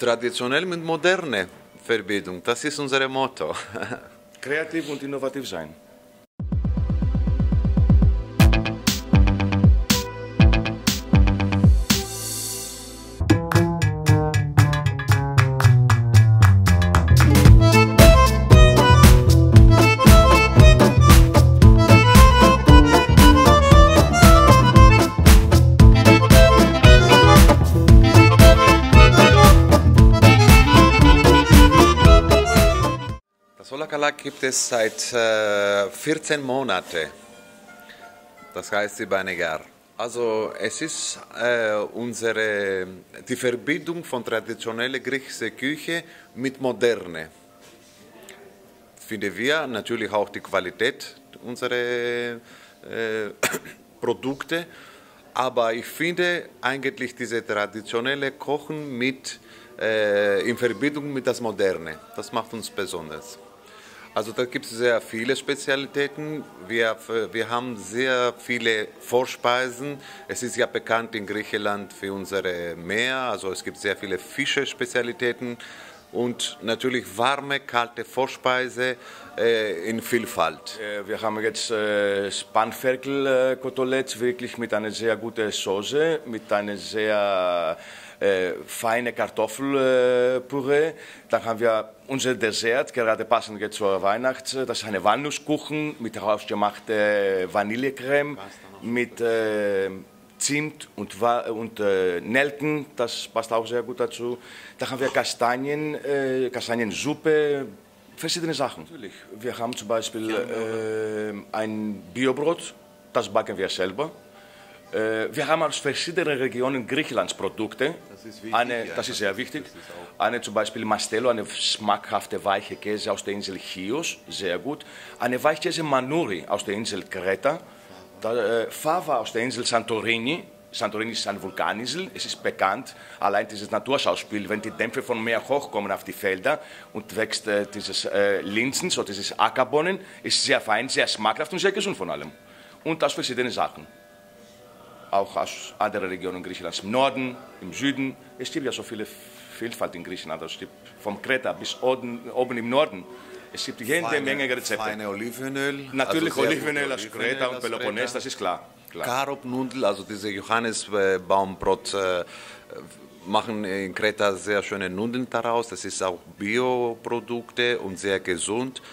Traditionell mit moderne Verbindung, das ist unser Motto. Kreativ und innovativ sein. Sola-Kalak gibt es seit 14 Monaten, das heißt über ein Jahr. Also es ist die Verbindung von traditioneller griechischer Küche mit moderne. Finden wir natürlich auch die Qualität unserer Produkte, aber ich finde eigentlich diese traditionelle Kochen in Verbindung mit das Moderne. Das macht uns besonders. Also da gibt es sehr viele Spezialitäten. Wir haben sehr viele Vorspeisen. Es ist ja bekannt in Griechenland für unsere Meer. Also es gibt sehr viele Fische-Spezialitäten und natürlich warme, kalte Vorspeise in Vielfalt. Wir haben jetzt Spanferkel-Koteletts wirklich mit einer sehr guten Soße, mit einer sehr feine Kartoffelpüree. Dann haben wir unser Dessert, gerade passend jetzt zur Weihnachts. Das ist eine Walnusskuchen mit hausgemachter Vanillecreme, mit Zimt und Nelken, das passt auch sehr gut dazu. Dann haben wir Kastaniensuppe, verschiedene Sachen. Natürlich. Wir haben zum Beispiel ein Biobrot, das backen wir selber. Wir haben aus verschiedenen Regionen Griechenlands Produkte. Das ist wichtig, Das ist sehr wichtig. Eine zum Beispiel Mastello, eine schmackhafte weiche Käse aus der Insel Chios, sehr gut. Eine Weichkäse Manouri aus der Insel Kreta. Fava aus der Insel Santorini. Santorini ist eine Vulkaninsel. Es ist bekannt, allein dieses Naturschauspiel, wenn die Dämpfe von Meer hochkommen auf die Felder und wächst dieses Linsen, so dieses Ackerbohnen, ist sehr fein, sehr schmackhaft und sehr gesund von allem. Und aus verschiedenen Sachen. Auch aus anderen Regionen Griechenlands, im Norden, im Süden. Es gibt ja so viele Vielfalt in Griechenland. Es gibt vom Kreta bis oben im Norden. Es gibt jede Menge Rezepte. Feine Olivenöl. Natürlich also Olivenöl aus Kreta und Peloponnes, das ist klar. Karop-Nudel, also diese Johannisbaumbrot, machen in Kreta sehr schöne Nudeln daraus. Das ist auch Bioprodukte und sehr gesund.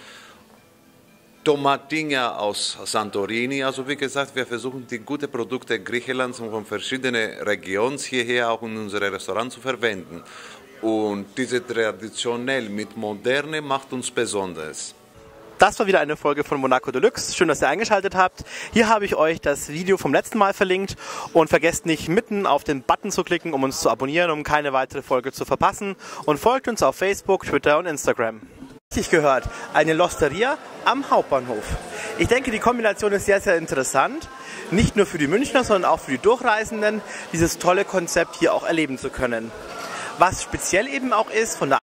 Tomatinha aus Santorini, also wie gesagt, wir versuchen die guten Produkte Griechenlands und von verschiedenen Regionen hierher auch in unsere Restaurants zu verwenden. Und diese traditionell mit moderne macht uns besonders. Das war wieder eine Folge von Monaco Deluxe. Schön, dass ihr eingeschaltet habt. Hier habe ich euch das Video vom letzten Mal verlinkt und vergesst nicht, mitten auf den Button zu klicken, um uns zu abonnieren, um keine weitere Folge zu verpassen. Und folgt uns auf Facebook, Twitter und Instagram. Richtig gehört, eine Losteria am Hauptbahnhof. Ich denke, die Kombination ist sehr, sehr interessant. Nicht nur für die Münchner, sondern auch für die Durchreisenden, dieses tolle Konzept hier auch erleben zu können. Was speziell eben auch ist, von der